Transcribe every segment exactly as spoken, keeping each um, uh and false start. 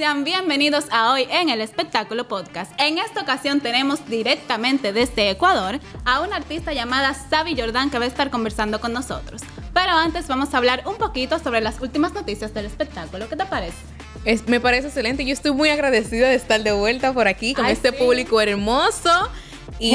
sean bienvenidos a Hoy en el Espectáculo Podcast. En esta ocasión tenemos directamente desde Ecuador a una artista llamada Savi Jordan que va a estar conversando con nosotros. Pero antes vamos a hablar un poquito sobre las últimas noticias del espectáculo. ¿Qué te parece? Es, me parece excelente. Yo estoy muy agradecida de estar de vuelta por aquí con Ay, este sí. público hermoso. Y...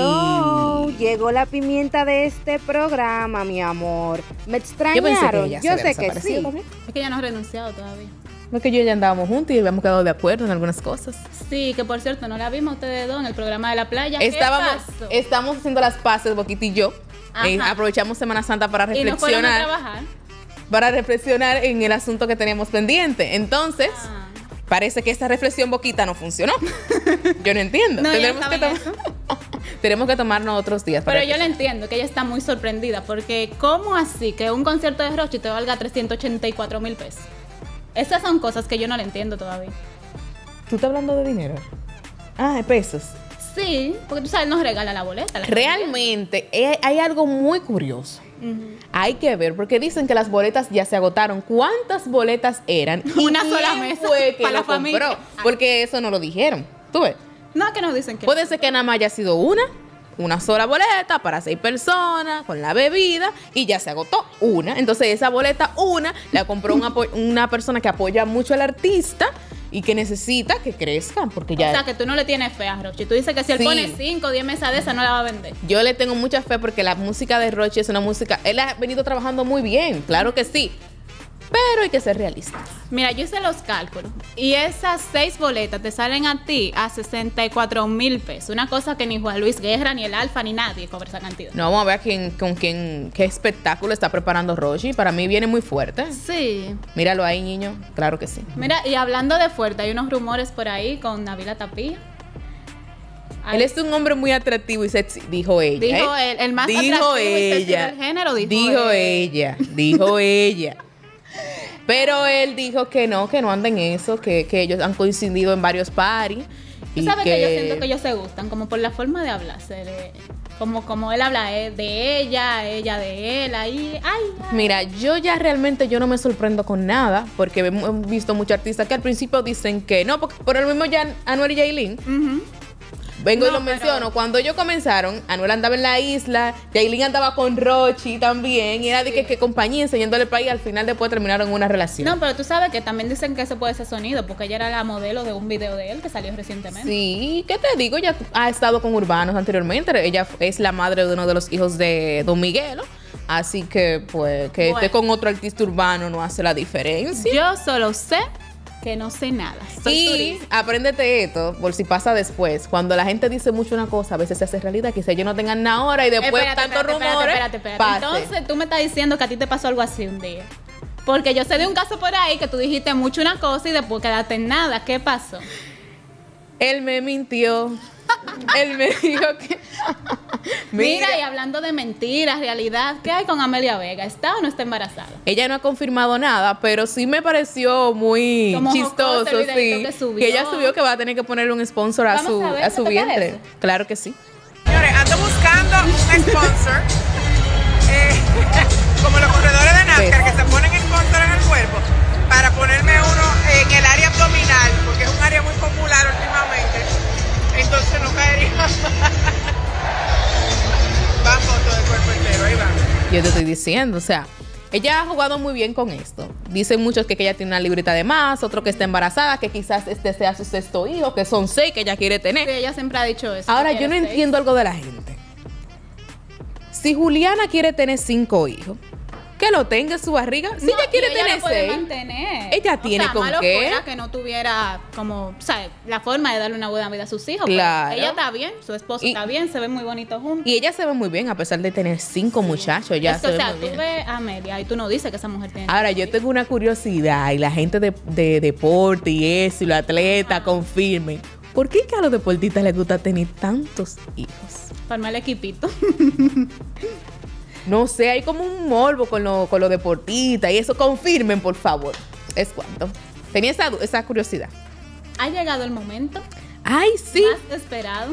Hello, llegó la pimienta de este programa, mi amor. ¿Me extrañaron? Yo, yo sé que sí. ¿También? Es que ella no ha renunciado todavía. No es que yo ya andábamos juntos y habíamos quedado de acuerdo en algunas cosas. Sí, que por cierto, no la vimos ustedes dos en el programa de la playa. Estábamos, ¿Qué pasó? Estamos haciendo las paces, Boquita y yo. Eh, aprovechamos Semana Santa para reflexionar. ¿Y no fueron a trabajar? Para reflexionar en el asunto que teníamos pendiente. Entonces... Ah. Parece que esta reflexión Boquita no funcionó. Yo no entiendo. No, Tendremos, que Tenemos que tomarnos otros días. Pero yo le entiendo que ella está muy sorprendida porque ¿cómo así que un concierto de Rochi te valga trescientos ochenta y cuatro mil pesos? Esas son cosas que yo no le entiendo todavía. ¿Tú estás hablando de dinero? Ah, de pesos. Sí, porque tú sabes, nos regala la boleta. La Realmente hay, hay algo muy curioso. Uh-huh. Hay que ver, porque dicen que las boletas ya se agotaron. ¿Cuántas boletas eran? Una sola mesa fue que para lo la familia. Compró? Porque eso no lo dijeron. ¿Tú ves? No, que nos dicen que puede ser que nada más haya sido una, una sola boleta para seis personas, con la bebida, y ya se agotó una. Entonces esa boleta, una, la compró una, una persona que apoya mucho al artista y que necesita que crezcan, porque ya... O sea, que tú no le tienes fe a Rochi. Tú dices que si él sí. pone cinco o diez mesas de esa, no la va a vender. Yo le tengo mucha fe porque la música de Rochi es una música... Él ha venido trabajando muy bien, claro que sí. Pero hay que ser realistas. Mira, yo hice los cálculos y esas seis boletas te salen a ti a sesenta y cuatro mil pesos. Una cosa que ni Juan Luis Guerra, ni el Alfa, ni nadie cobra esa cantidad. No, vamos a ver quién, con quién, qué espectáculo está preparando Rochi. Para mí viene muy fuerte. Sí. Míralo ahí, niño. Claro que sí. Mira, y hablando de fuerte, hay unos rumores por ahí con Nabila Tapia. Él es un hombre muy atractivo y sexy, dijo ella. Dijo ¿eh? él, el más dijo atractivo ella, y sexy del género, dijo, dijo él. ella. Dijo ella. Pero él dijo que no, que no anda en eso, que, que ellos han coincidido en varios paris. Tú sabes que... que yo siento que ellos se gustan, como por la forma de hablar. De, como, como él habla de ella, ella de él, ahí, ay, ay. Mira, yo ya realmente yo no me sorprendo con nada, porque hemos visto muchos artistas que al principio dicen que no, porque por el mismo ya Anuel y Yailin. Uh-huh. Vengo no, y lo pero... menciono. Cuando ellos comenzaron, Anuel andaba en la isla, Yailin andaba con Rochi también, y era de sí. que, que compañía enseñándole el país, al final después terminaron en una relación. No, pero tú sabes que también dicen que eso puede ser sonido, porque ella era la modelo de un video de él que salió recientemente. Sí, ¿qué te digo? Ella ha estado con urbanos anteriormente, ella es la madre de uno de los hijos de Don Miguelo. Así que, pues, que bueno. esté con otro artista urbano no hace la diferencia. Yo solo sé que no sé nada. Soy y turista. Apréndete esto, por si pasa después. Cuando la gente dice mucho una cosa, a veces se hace realidad. Quizá ellos no tengan nada ahora y después espérate, tantos espérate, rumores. Espérate, espérate, espérate. Entonces, tú me estás diciendo que a ti te pasó algo así un día. Porque yo sé de un caso por ahí que tú dijiste mucho una cosa y después quedaste en nada. ¿Qué pasó? Él me mintió. Él me dijo que... Mira, Mira, y hablando de mentiras, realidad, ¿qué hay con Amelia Vega? ¿Está o no está embarazada? Ella no ha confirmado nada, pero sí me pareció muy como chistoso, sí. Que, que ella subió que va a tener que ponerle un sponsor a Vamos su, a, ver, a su vientre. Claro que sí. Señores, ando buscando un sponsor. eh, como los corredores de NASCAR que se ponen sponsor en el cuerpo, para ponerme uno en el área abdominal, porque es un área muy popular últimamente. Entonces no caería. Va foto del cuerpo entero, ahí va. Yo te estoy diciendo, o sea, ella ha jugado muy bien con esto. Dicen muchos que, que ella tiene una libreta de más, otro que está embarazada, que quizás este sea su sexto hijo, que son seis que ella quiere tener. Sí, ella siempre ha dicho eso. Ahora, yo no seis. entiendo algo de la gente. Si Juliana quiere tener cinco hijos, que lo tenga en su barriga. Si no, ella quiere ella tener seis, mantener. ella tiene o sea, con malo qué. Fuera que no tuviera como, o sea, la forma de darle una buena vida a sus hijos. Claro. Ella está bien, su esposo y, está bien, se ven muy bonitos juntos. Y ella se ve muy bien a pesar de tener cinco sí. muchachos. Ella es se que, ve o sea, muy tú bien. ves a Amelia y tú no dices que esa mujer tiene. Ahora, yo tengo una curiosidad y la gente de, de deporte y eso, y los atletas, confirmen. ¿Por qué que a los deportistas les gusta tener tantos hijos? Para el equipito. No sé, hay como un morbo con los con lo deportistas y eso. Confirmen, por favor. ¿Es cuánto? Tenía esa, esa curiosidad. ¿Ha llegado el momento? ¡Ay, sí! Más esperado.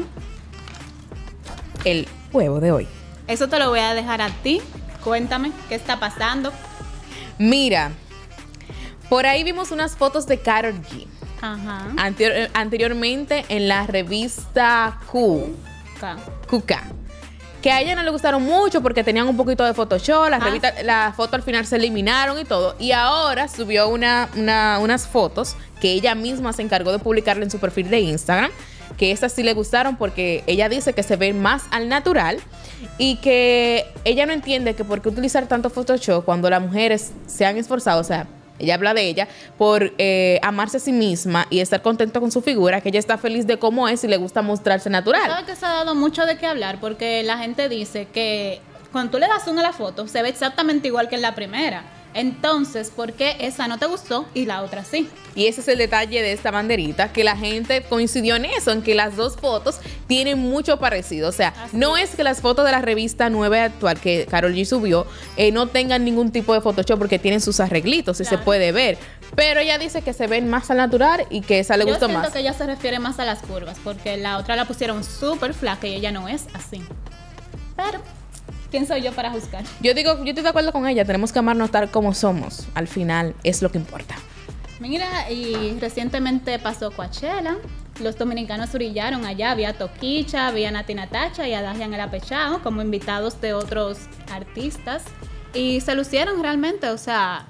El huevo de hoy. Eso te lo voy a dejar a ti. Cuéntame, ¿qué está pasando? Mira, por ahí vimos unas fotos de Karol G. Ajá. Anterior, anteriormente en la revista Q. K. Q K. Que a ella no le gustaron mucho porque tenían un poquito de Photoshop, las Ah. revistas, la foto al final se eliminaron y todo. Y ahora subió una, una, unas fotos que ella misma se encargó de publicarle en su perfil de Instagram, que esas sí le gustaron porque ella dice que se ven más al natural y que ella no entiende que por qué utilizar tanto Photoshop cuando las mujeres se han esforzado, o sea, ella habla de ella por eh, amarse a sí misma y estar contento con su figura, que ella está feliz de cómo es y le gusta mostrarse natural. ¿Sabes que se ha dado mucho de qué hablar? Porque la gente dice que cuando tú le das zoom a la foto, se ve exactamente igual que en la primera. Entonces, ¿por qué esa no te gustó y la otra sí? Y ese es el detalle de esta banderita, que la gente coincidió en eso, en que las dos fotos tienen mucho parecido. O sea, Así no es que las fotos de la revista nueva actual que Karol G subió eh, no tengan ningún tipo de Photoshop porque tienen sus arreglitos y Claro. se puede ver. Pero ella dice que se ven más al natural y que esa le Yo gustó siento más. que ella se refiere más a las curvas, porque la otra la pusieron súper flaca y ella no es así. Pero, ¿quién soy yo para juzgar? Yo digo, yo estoy de acuerdo con ella, tenemos que amarnos tal como somos. Al final es lo que importa. Mira, y recientemente pasó Coachella. Los dominicanos brillaron allá. Había Toquicha, había Nati Natacha y Adagian el Apechao como invitados de otros artistas. Y se lucieron realmente, o sea,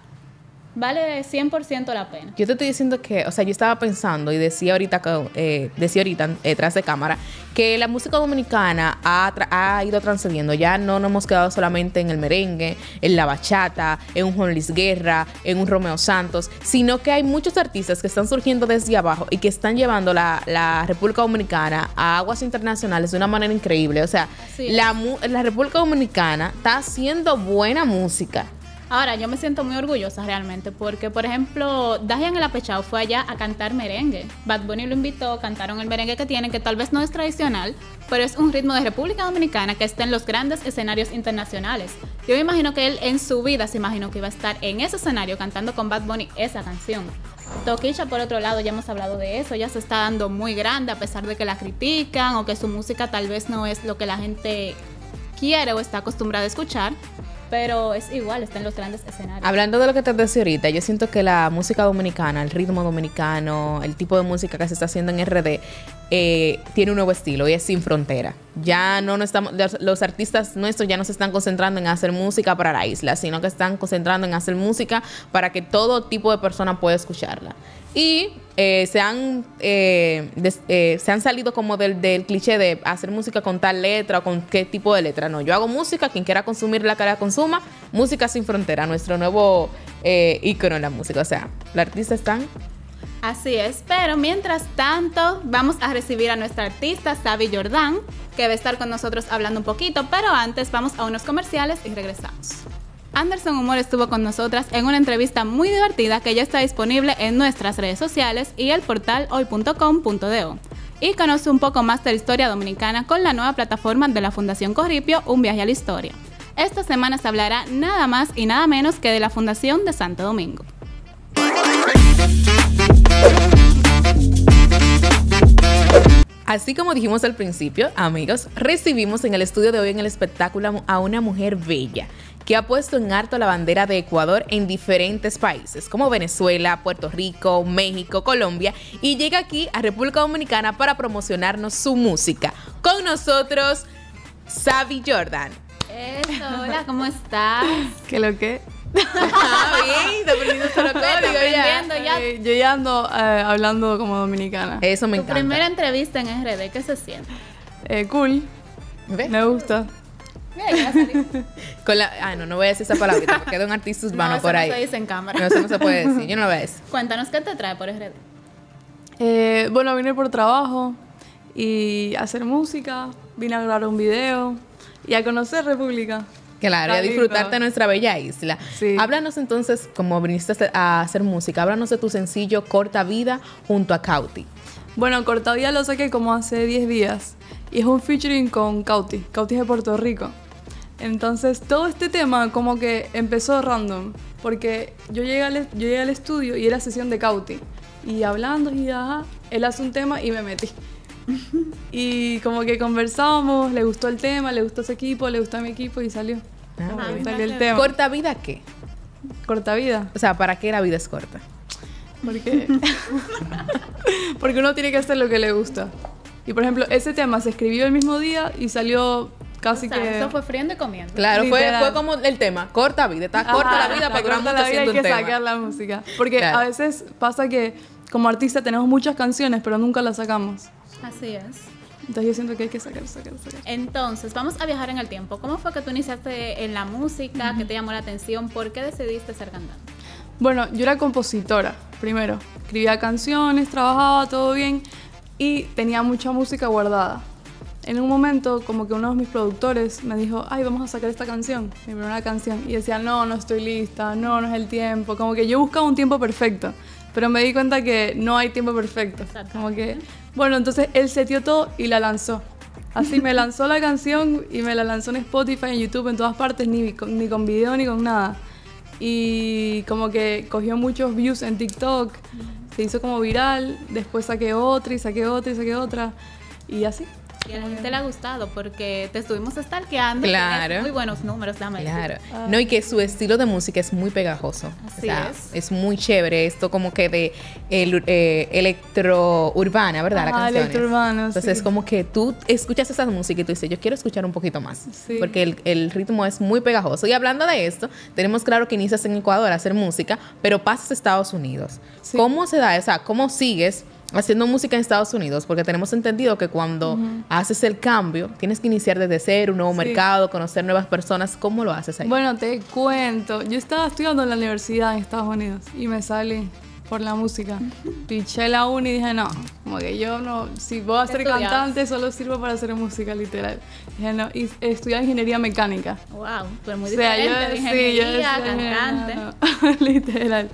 vale cien por ciento la pena. Yo te estoy diciendo que, o sea, yo estaba pensando y decía ahorita, que, eh, decía ahorita eh, tras de cámara, que la música dominicana ha, tra- ha ido transcediendo. Ya no nos hemos quedado solamente en el merengue, en la bachata, en un Juan Luis Guerra, en un Romeo Santos, sino que hay muchos artistas que están surgiendo desde abajo y que están llevando la, la República Dominicana a aguas internacionales de una manera increíble. O sea, Sí. la, mu- la República Dominicana está haciendo buena música. Ahora, yo me siento muy orgullosa realmente porque, por ejemplo, Dajian el Apechao fue allá a cantar merengue. Bad Bunny lo invitó, cantaron el merengue que tienen, que tal vez no es tradicional, pero es un ritmo de República Dominicana que está en los grandes escenarios internacionales. Yo me imagino que él en su vida se imaginó que iba a estar en ese escenario cantando con Bad Bunny esa canción. Toquicha, por otro lado, ya hemos hablado de eso, ella se está dando muy grande a pesar de que la critican o que su música tal vez no es lo que la gente quiere o está acostumbrada a escuchar. Pero es igual, está en los grandes escenarios. Hablando de lo que te decía ahorita, yo siento que la música dominicana, el ritmo dominicano, el tipo de música que se está haciendo en R D, eh, tiene un nuevo estilo y es sin frontera. Ya no nos estamos, los, los artistas nuestros ya no se están concentrando en hacer música para la isla, sino que están concentrando en hacer música para que todo tipo de persona pueda escucharla. Y eh, se, han, eh, des- eh, se han salido como del, del cliché de hacer música con tal letra o con qué tipo de letra. No, yo hago música, quien quiera consumir la que la consuma, música sin frontera, nuestro nuevo eh, ícono en la música. O sea, los artistas están... Así es, pero mientras tanto vamos a recibir a nuestra artista Savi Jordan, que va a estar con nosotros hablando un poquito, pero antes vamos a unos comerciales y regresamos. Anderson Humor estuvo con nosotras en una entrevista muy divertida que ya está disponible en nuestras redes sociales y el portal hoy punto com punto do. Y conoce un poco más de la historia dominicana con la nueva plataforma de la Fundación Corripio, Un Viaje a la Historia. Esta semana se hablará nada más y nada menos que de la Fundación de Santo Domingo. Así como dijimos al principio, amigos, recibimos en el estudio de hoy en el espectáculo a una mujer bella que ha puesto en alto la bandera de Ecuador en diferentes países como Venezuela, Puerto Rico, México, Colombia, y llega aquí a República Dominicana para promocionarnos su música. Con nosotros, Savi Jordan. Eso, hola, ¿cómo estás? ¿Qué lo que? Ah, bien, te aprendiste solo código ya. aprendiendo ya. Eh, yo ya ando eh, hablando como dominicana. Eso me Tu encanta. primera entrevista en R D, ¿qué se siente? Eh, cool, ¿Ves? me gusta. Bien, ya salí. Con la, ah, no, no voy a decir esa palabrita porque queda un artista urbano No, eso por no ahí. se dice en cámara. No, eso no se puede decir. Yo no lo voy a decir. Cuéntanos, ¿qué te trae por R D? Eh, bueno, vine por trabajo y a hacer música, vine a grabar un video y a conocer República. Claro, y a Está disfrutar lindo. de nuestra bella isla. Sí. Háblanos entonces, como viniste a hacer, a hacer música, háblanos de tu sencillo Corta Vida junto a Cauti. Bueno, Cortavía lo saqué como hace diez días y es un featuring con Cauti. Cauti es de Puerto Rico. Entonces, todo este tema como que empezó random, porque yo llegué al, yo llegué al estudio y era sesión de Cauti. Y hablando y ajá, él hace un tema y me metí. Y como que conversamos, le gustó el tema, le gustó ese equipo, le gustó a mi equipo y salió. Ah, Como que bien. salió el tema. ¿Corta vida qué? Corta vida. O sea, ¿para qué la vida es corta? Porque, porque uno tiene que hacer lo que le gusta. Y por ejemplo, ese tema se escribió el mismo día y salió casi O sea, que... eso fue friendo y comiendo. Claro, fue, Literal. fue como el tema, corta vida, está corta Ajá, la vida, está pero corta mucho la vida, haciendo hay un que tema. sacar la música. Porque Claro. a veces pasa que como artista tenemos muchas canciones, pero nunca las sacamos. Así es. Entonces yo siento que hay que sacar, sacar, sacar. Entonces, vamos a viajar en el tiempo. ¿Cómo fue que tú iniciaste en la música? ¿Qué te llamó la atención? ¿Por qué decidiste ser cantante? Bueno, yo era compositora, primero. Escribía canciones, trabajaba, todo bien. Y tenía mucha música guardada. En un momento, como que uno de mis productores me dijo, ay, vamos a sacar esta canción, mi primera canción. Y decía, no, no estoy lista, no, no es el tiempo. Como que yo buscaba un tiempo perfecto. Pero me di cuenta que no hay tiempo perfecto. Como que, bueno, entonces él setió todo y la lanzó. Así me lanzó la canción y me la lanzó en Spotify, en YouTube, en todas partes, ni con, ni con video ni con nada. Y como que cogió muchos views en TikTok, se hizo como viral, después saqué otra y saqué otra y saqué otra. Y así. Y a la gente le ha gustado porque te estuvimos stalkeando. Claro. Tienes muy buenos números, dame Claro. No, y que su estilo de música es muy pegajoso. Así o sea, es. Es muy chévere esto como que de el, eh, electro urbana, ¿verdad? La Ajá, canción. electrourbano, Entonces sí. es como que tú escuchas esa música y tú dices, yo quiero escuchar un poquito más. Sí. Porque el, el ritmo es muy pegajoso. Y hablando de esto, tenemos claro que inicias en Ecuador a hacer música, pero pasas a Estados Unidos. Sí. ¿Cómo se da? O sea, ¿cómo sigues haciendo música en Estados Unidos? Porque tenemos entendido que cuando uh-huh. haces el cambio, tienes que iniciar desde cero, un nuevo Sí. mercado, conocer nuevas personas. ¿Cómo lo haces ahí? Bueno, te cuento. Yo estaba estudiando en la universidad en Estados Unidos y me salí por la música. Piché la uni y dije, no, como que yo no, si voy a ser estudiabas? cantante, solo sirvo para hacer música, literal. Dije, no, y estudié ingeniería mecánica. Wow, pero muy O sea, diferente yo- de sí, ingeniería, yo decía, cantante. no, no, literal.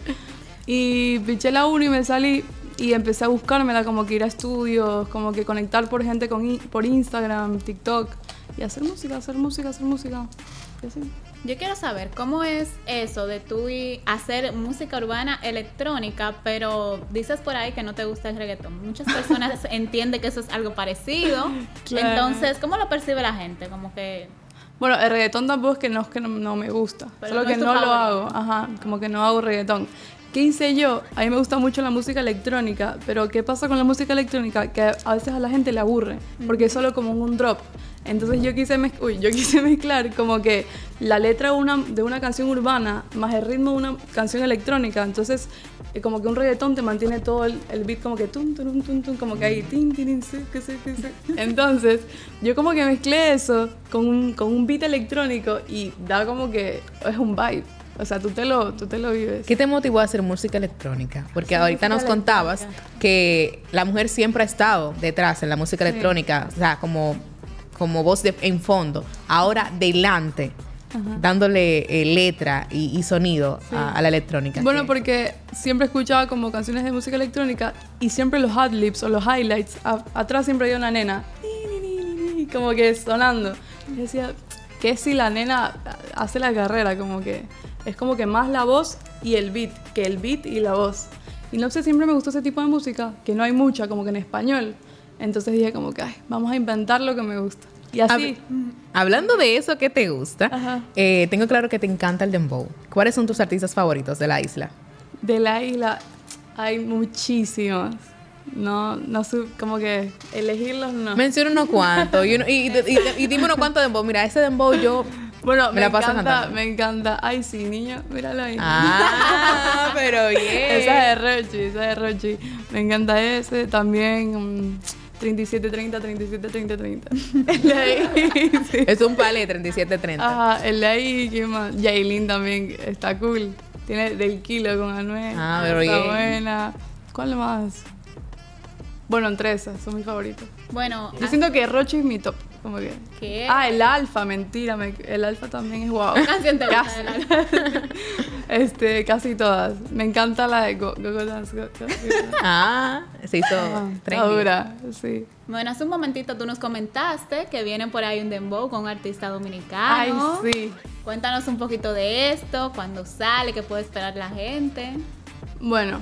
Y piché la uni y me salí y empecé a buscármela, como que ir a estudios, como que conectar por gente con, i- por Instagram, TikTok y hacer música, hacer música, hacer música. Y así. Yo quiero saber cómo es eso de tú y hacer música urbana electrónica, pero dices por ahí que no te gusta el reggaetón. Muchas personas entienden que eso es algo parecido. Claro. Entonces, ¿cómo lo percibe la gente? Como que Bueno, el reggaetón tampoco es que no, es que no, no me gusta, Pero solo no que es tu no lo favorito. hago, ajá, como que no hago reggaetón. ¿Qué hice yo? A mí me gusta mucho la música electrónica, pero ¿qué pasa con la música electrónica? Que a veces a la gente le aburre, porque es solo como un drop. Entonces yo quise, mez- Uy, yo quise mezclar como que la letra de una, de una canción urbana más el ritmo de una canción electrónica. Entonces, eh, como que un reggaetón te mantiene todo el, el beat como que tum, tum, tum, tum, como que ahí, tin, tin, tin, sí, que sí, que sí. Entonces, yo como que mezclé eso con un, con un beat electrónico y da como que es un vibe. O sea, tú te lo, tú te lo vives. ¿Qué te motivó a hacer música electrónica? Porque ahorita nos música contabas que la mujer siempre ha estado detrás en la música electrónica, o sea, como, como voz de, en fondo. Ahora delante, dándole eh, letra y, y sonido Sí. a, a la electrónica. Bueno, ¿Qué? porque siempre escuchaba como canciones de música electrónica y siempre los adlibs o los highlights, a- atrás siempre había una nena, ni, ni, ni, ni, ni, como que sonando. Y decía, ¿qué si la nena hace la carrera? Como que es como que más la voz y el beat, que el beat y la voz. Y no sé, siempre me gustó ese tipo de música, que no hay mucha, como que en español. Entonces dije como que, ay, vamos a inventar lo que me gusta. Y así. Hab- Hablando de eso que te gusta, Ajá. eh, tengo claro que te encanta el dembow. ¿Cuáles son tus artistas favoritos de la isla? De la isla hay muchísimos. No, no sé, como que elegirlos no. Menciona unos cuantos y, uno- y, y- y dime unos cuantos dembow. Mira, ese dembow yo... Bueno, Me me, la paso encanta, cantando. me encanta. Ay, sí, niño, míralo ahí. Ah, pero bien. Esa es de Rochi, esa es de Rochi. Me encanta ese. También mm, treinta y siete treinta, treinta y siete treinta, treinta. El de ahí, sí. Es un palé treinta y siete treinta. Ajá, el de ahí, ¿qué más? Yailin también está cool. Tiene del kilo con Anuel. Ah, pero está bien. buena. ¿Cuál más? Bueno, entre esas, son mis favoritos. bueno, Yo siento que Rochi es mi top. Como que. ¿qué? Ah, el alfa, mentira. me- el alfa también es guau. ¿Qué canción te gusta Casi. del Alfa? Este, casi todas. Me encanta la de Go Go Go Dance. Go, Go, Go. Ah, se hizo Ah, está trendy. dura, sí. Bueno, hace un momentito tú nos comentaste que viene por ahí un dembow con un artista dominicano. Ay, sí. Cuéntanos un poquito de esto, cuándo sale, qué puede esperar la gente. Bueno,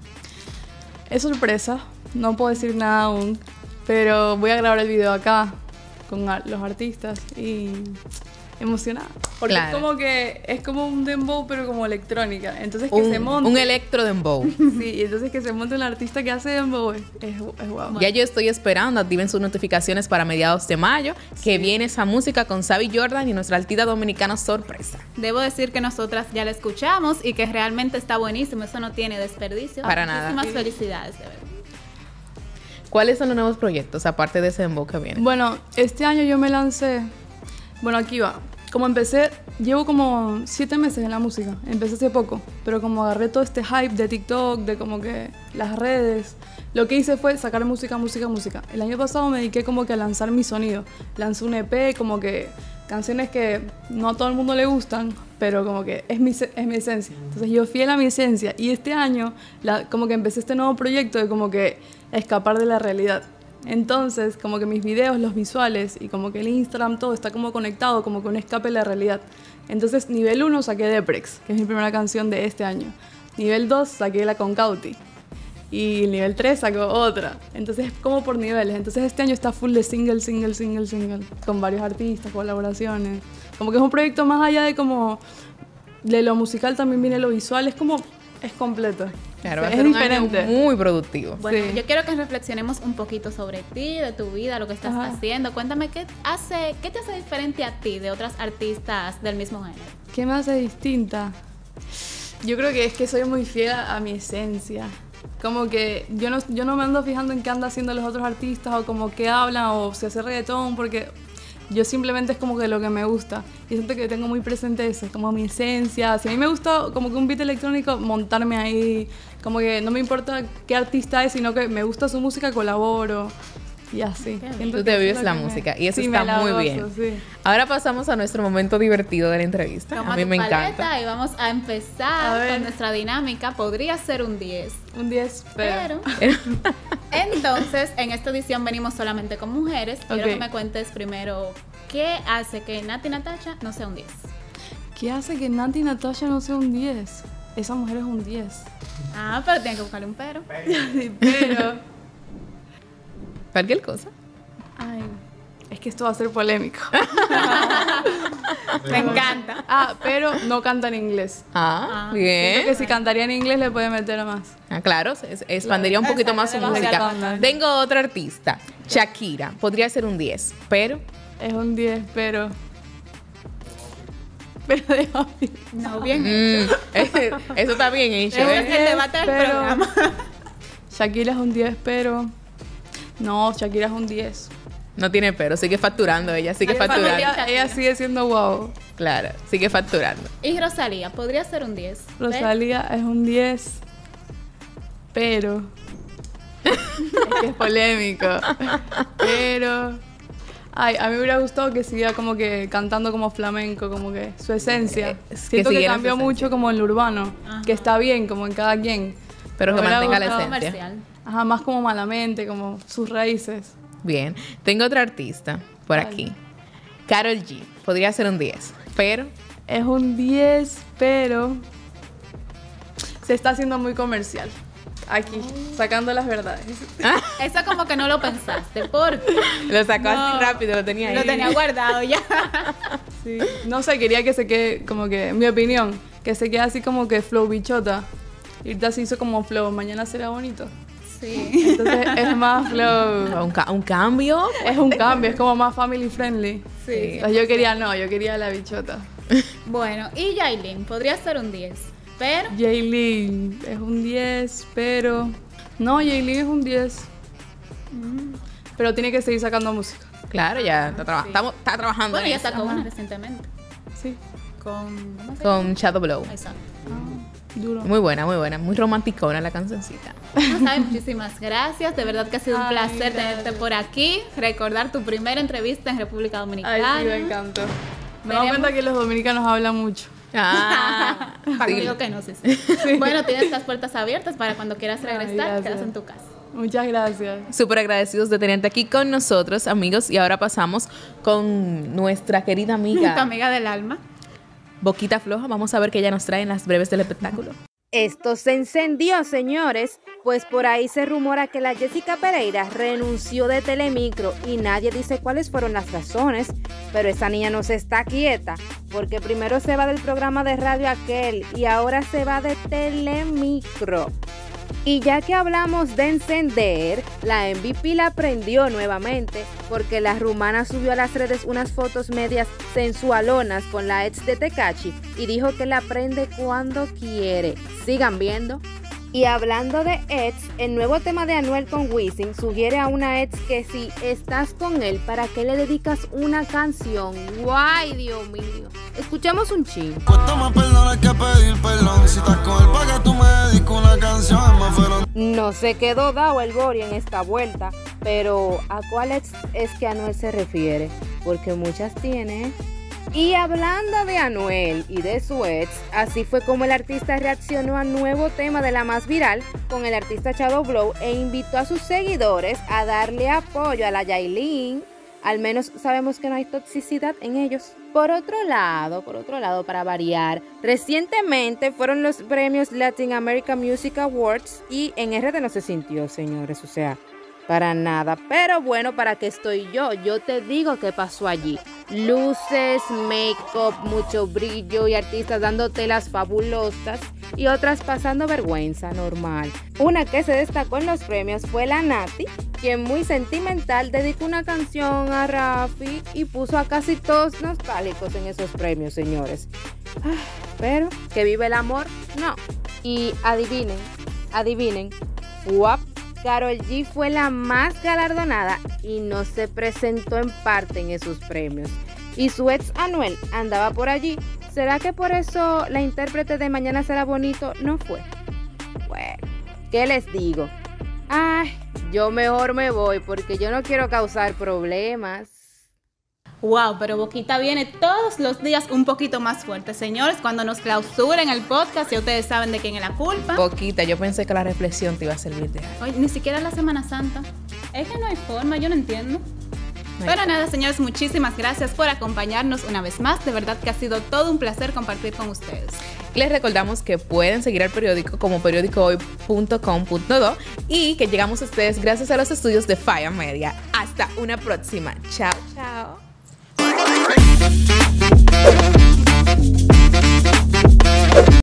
es sorpresa. No puedo decir nada aún. Pero voy a grabar el video acá con ar- los artistas y emocionada. Porque Claro. es como que es como un dembow, pero como electrónica. Entonces que Un, se monte. un electro dembow. Sí, y entonces que se monte un artista que hace dembow es, es, es guau. Ya yo estoy esperando, activen sus notificaciones para mediados de mayo, que viene esa música con Savi Jordan y nuestra artista dominicana sorpresa. Debo decir que nosotras ya la escuchamos y que realmente está buenísimo. Eso no tiene desperdicio. Para nada. Muchísimas felicidades, de verdad. ¿Cuáles son los nuevos proyectos, aparte de ese dembow que viene? Bueno, este año yo me lancé. Bueno, aquí va. Como empecé, llevo como siete meses en la música. Empecé hace poco. Pero como agarré todo este hype de TikTok, de como que las redes, lo que hice fue sacar música, música, música. El año pasado me dediqué como que a lanzar mi sonido. Lancé un E P, como que canciones que no a todo el mundo le gustan, pero como que es mi, es mi esencia. Entonces yo fiel a mi esencia. Y este año, la, como que empecé este nuevo proyecto de como que escapar de la realidad. Entonces, como que mis videos, los visuales y como que el Instagram, todo está como conectado, como que un escape de la realidad. Entonces, nivel uno saqué Deprex, que es mi primera canción de este año. Nivel dos saqué la con Cauti. Y el nivel tres sacó otra. Entonces, es como por niveles. Entonces, este año está full de single, single, single, single. Con varios artistas, colaboraciones. Como que es un proyecto más allá de como... De lo musical también viene lo visual. Es como... Es completo. Claro, O va sea, a ser es un año diferente. muy productivo. Bueno, Sí. yo quiero que reflexionemos un poquito sobre ti, de tu vida, lo que estás Ajá. haciendo. Cuéntame, ¿qué, hace, ¿qué te hace diferente a ti de otras artistas del mismo género? ¿Qué me hace distinta? Yo creo que es que soy muy fiel a, a mi esencia. Como que yo no, yo no me ando fijando en qué andan haciendo los otros artistas o como qué hablan o si hace reggaetón, porque yo simplemente es como que lo que me gusta. Y siento que tengo muy presente eso, como mi esencia. Si a mí me gusta como que un beat electrónico, montarme ahí. Como que no me importa qué artista es, sino que me gusta su música, colaboro. Y así. Siento Tú que te eso vives es lo la que me- música y eso Sí, me está la muy gozo, bien. sí. Ahora pasamos a nuestro momento divertido de la entrevista. Toma A mí tu me paleta encanta. y vamos a empezar A ver. con nuestra dinámica. Podría ser un diez, Un diez, pero... pero... Entonces, en esta edición venimos solamente con mujeres. Quiero Ok. que me cuentes primero qué hace que Nati Natasha no sea un diez. ¿Qué hace que Nati Natasha no sea un diez? Esa mujer es un diez. Ah, pero tiene que buscarle un pero. Pero... Cualquier cosa. Ay, es que esto va a ser polémico. Me encanta. Ah, pero no canta en inglés. Ah, Ah, Siento bien. que si cantaría en inglés le puede meter a más. Ah, claro, se- se expandiría un poquito más su Exacto, música. exacto. Tengo otra artista, Shakira. Podría ser un diez, pero Es un diez, pero... Pero de obvio. No, bien. mm, eso está bien hecho. Ese ¿eh? es el debate del Pero- programa. Shakira es un diez, pero... No, Shakira es un diez. No tiene pero, sigue facturando ella, sigue Ay, facturando. familia. Ella, ella sigue siendo wow. Claro, sigue facturando. Y Rosalía, podría ser un diez. Rosalía es un diez, pero... es que es polémico. Pero... Ay, a mí me hubiera gustado que siguiera como que cantando como flamenco, como que su esencia. Eh, que Siento que, siguiera su cambió esencia. mucho como en lo urbano, Ajá. que está bien, como en cada quien. Pero que Me hubiera mantenga la gustado esencia. Comercial. Ajá, más como malamente, como sus raíces. Bien. Tengo otra artista por Vale. aquí. Karol G. Podría ser un diez, pero Es un diez, pero se está haciendo muy comercial. Aquí, sacando las verdades. Eso como que no lo pensaste, porque lo sacó No. así rápido, lo tenía ahí. lo tenía guardado ya. Sí. No sé, quería que se quede, como que, en mi opinión, que se quede así como que flow bichota. Y ahorita se hizo como flow, mañana será bonito. Sí. Entonces es más flow. Un, ca- un cambio. Es un cambio, es como más family friendly. Sí. O sea, yo quería, no, yo quería la bichota. Bueno, y Yailin, podría ser un diez, pero Yailin es un diez, pero... No, Yailin es un diez. Pero tiene que seguir sacando música. Claro, ya está, traba- Sí. estamos- está trabajando bueno, en ya eso. sacó Ajá. una recientemente. Sí. Con. ¿Cómo se llama? Con Shadow Blow. Exacto. Duro. Muy buena, muy buena. Muy romanticona la cancioncita. No sabes, muchísimas gracias. De verdad que ha sido un Ay, placer gracias. tenerte por aquí. Recordar tu primera entrevista en República Ay, Dominicana. sí, me encantó. Me doy Veremos. cuenta que los dominicanos hablan mucho. Ah, Para sí. que digo que no, sí, sí. Bueno, tienes las puertas abiertas para cuando quieras Ay, regresar, gracias. quedas en tu casa. Muchas gracias. Súper agradecidos de tenerte aquí con nosotros, amigos. Y ahora pasamos con nuestra querida Tu amiga amiga del alma. Boquita Floja. Vamos a ver qué ella nos trae en las breves del espectáculo. Esto se encendió, señores, pues por ahí se rumora que la Jessica Pereira renunció de Telemicro y nadie dice cuáles fueron las razones, pero esa niña no se está quieta, porque primero se va del programa de radio aquel y ahora se va de Telemicro. Y ya que hablamos de encender, la M V P la prendió nuevamente porque la rumana subió a las redes unas fotos medias sensualonas con la ex de Tekashi y dijo que la prende cuando quiere. Sigan viendo. Y hablando de ex, el nuevo tema de Anuel con Wisin sugiere a una ex que si estás con él, ¿para qué le dedicas una canción? ¡Guay, Dios mío! Escuchamos un chin. Cuesta más perdonar que pedir perdón. Si estás con él, ¿para qué tú me dedicas una canción? Más fueron... No se quedó dado el bori en esta vuelta, pero ¿a cuál ex es que Anuel se refiere? Porque muchas tiene. Y hablando de Anuel y de su ex, así fue como el artista reaccionó al nuevo tema de la más viral con el artista Shadow Blow e invitó a sus seguidores a darle apoyo a la Yailin. Al menos sabemos que no hay toxicidad en ellos. Por otro lado, por otro lado, para variar, recientemente fueron los premios Latin American Music Awards y en R D no se sintió, señores, o sea, para nada. Pero bueno, ¿para qué estoy yo? Yo te digo qué pasó allí. Luces, make-up, mucho brillo y artistas dando telas fabulosas y otras pasando vergüenza normal. Una que se destacó en los premios fue la Nati, quien muy sentimental dedicó una canción a Rafi y puso a casi todos nostálgicos en esos premios, señores. Ah, pero, ¿que vive el amor? No. Y adivinen, adivinen, ¡guap! Karol G fue la más galardonada y no se presentó en parte en esos premios. Y su ex Anuel andaba por allí. ¿Será que por eso la intérprete de Mañana Será Bonito no fue? Bueno, ¿qué les digo? Ay, yo mejor me voy porque yo no quiero causar problemas. Wow, pero Boquita viene todos los días un poquito más fuerte, señores. Cuando nos clausuren el podcast, ya ustedes saben de quién es la culpa. Boquita, yo pensé que la reflexión te iba a servir de algo. Oye, ni siquiera la Semana Santa. Es que no hay forma, yo no entiendo. No pero nada, señores, muchísimas gracias por acompañarnos una vez más. De verdad que ha sido todo un placer compartir con ustedes. Les recordamos que pueden seguir al periódico como periódico hoy punto com punto do y que llegamos a ustedes gracias a los estudios de Falla Media. Hasta una próxima. Chao, chao.